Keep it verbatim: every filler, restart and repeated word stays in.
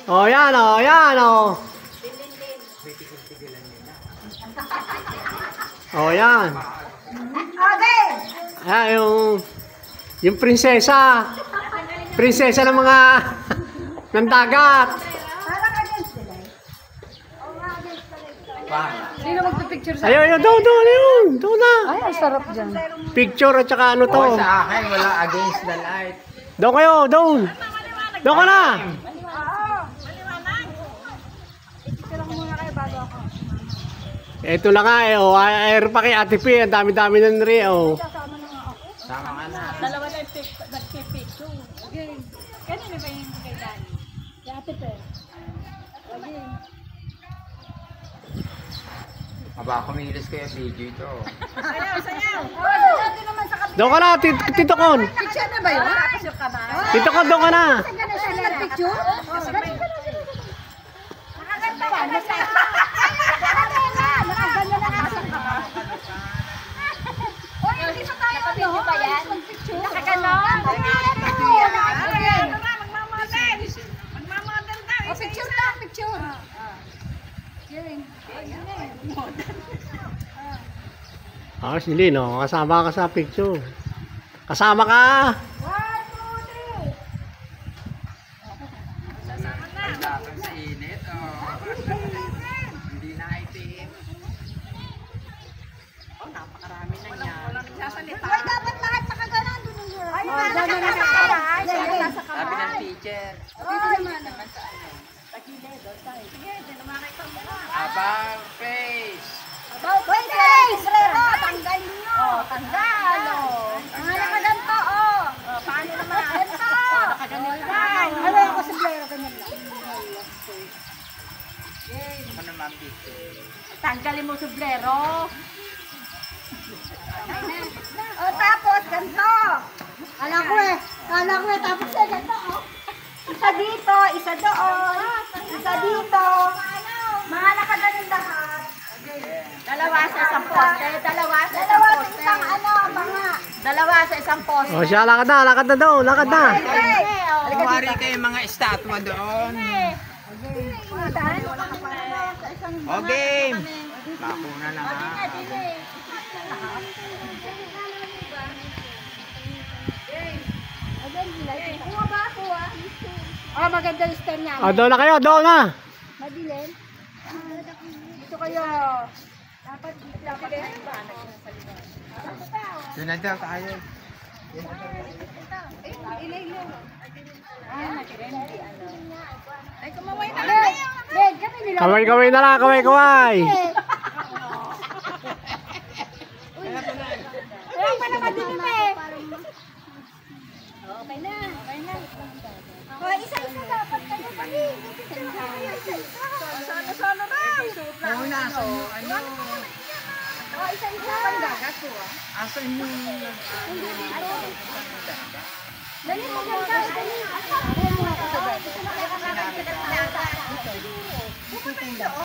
Oh, yan oh, yan oh. Oh, yan. Okay. Ayan, yung, yung prinsesa. Prinsesa ng mga ng dagat. Parang against sila eh. Oo nga, against sila. Sino magpipicture sa Ayun, ayun, doon, doon, ayun. Doon na. Ay, ang sarap dyan. Picture at saka ano to. Oh, sa akin, wala against the light. Doon kayo, doon. Doon ka na. Picture lang muna kayo bago ako. Ito na nga eh, oh, air pa kay Ate P, ang dami-dami ng ri, oh. Kasama na nga ako. Sama ka na. Dalawa na yung nagpipicture. Okay. Kanina ba yung kay Dani? Si Ate Pe. Okay. Aba, kumilos ko yung video ito. Sayaw, sayaw. Oh, si Dati naman sa kapit. Doon ka na, Tito, Tito Con. Picture na ba yun? Tapos yung kaba. Tito Con, doon ka na. Saan ka na siya nag-picture? Oh, dali ka na. Nakaganda ba? Nakaganda na. Nakaganda na nga. Oy, hindi pa tayo. Nakapicture ba yan? Mag-picture. Nakaganon. Magmamodel. Magmamodel daw. Oh, picture na, picture. Yun. Ah, si Lino, kasama ka sa picture. Kasama ka. One, two, three. Laban sa init, oh. Hindi na itim. Oh, napakarami na niya. Walang nagsasalita. Hoy, dapat lahat nakaganon dun yung Ay, Oh, dyan dyan na na nakaganon. Sabi Dyan. sa Sabi ng teacher, Dito naman. Sige, di naman kayo sa mukha. about face. Hoy, guys! Rero, tanggalin nyo. Oh, tanggal, oh. Mga nakaganto, oh. Oh, paano naman? Ganto. Oh, nakaganyan lang. Ano ako sa player, ganyan lang. Ako naman picture. Tanggalin mo sublero. O, tapos, ganto. Kala ko eh. Kala ko eh. Tapos eh, ganto, oh. Isa dito, isa doon. Isa dito. Mga nakaganon lahat. Dalawa sa isang poste. Dalawa sa isang Dalawa sa poste. isang ano, mga. Dalawa sa isang poste. Oh, siya, lakad na, lakad na daw, lakad na. Hey! Kumari kayo mga estatwa doon. O, game. Bakuna na nga. Kuha ba ako ah? Oh, maganda yung stand niya. Ah, doon na kayo, doon na. Madilim. Dito kayo. Dapat dapat Doon na daw tayo. Ay, kumaway na lang. Red, kami nila. Kaway-kaway na lang, kaway-kaway. Ay, pa na madilim eh. Okay na. Okay na. Oh, isa-isa dapat kayo kami. Sana-sana na. Oo na, so ano? Oh, isa-isa. Asan yung... Dali mo ganda. Dali. Asa? Dali mo. Ito na kaya kami.